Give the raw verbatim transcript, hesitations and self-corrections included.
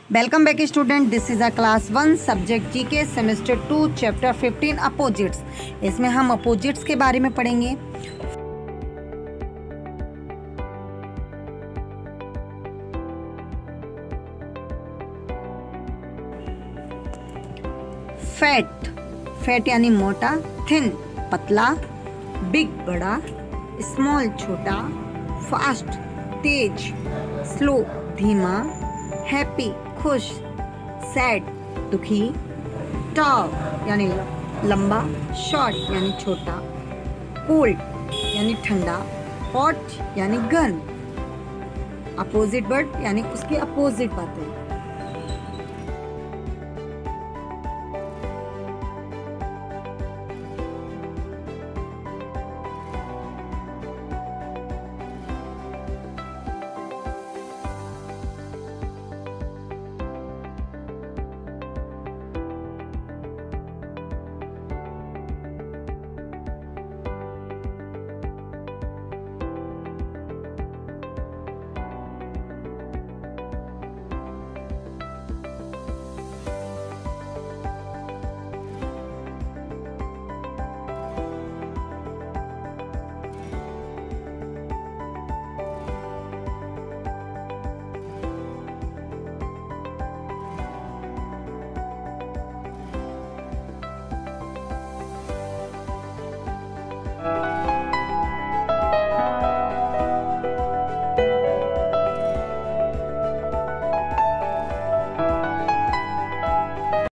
Welcome back student, this is a class one subject GK semester two chapter fifteen opposites. इसमें हम opposites के बारे में पढ़ेंगे। फैट, फैट यानी मोटा, थिन पतला, बिग बड़ा, स्मॉल छोटा, फास्ट तेज, स्लो धीमा, हैप्पी खुश, सैड दुखी, टॉल यानी लंबा, शॉर्ट यानी छोटा, कोल्ड यानी ठंडा, हॉट यानी गर्म। अपोजिट वर्ड यानी उसके अपोजिट बातें।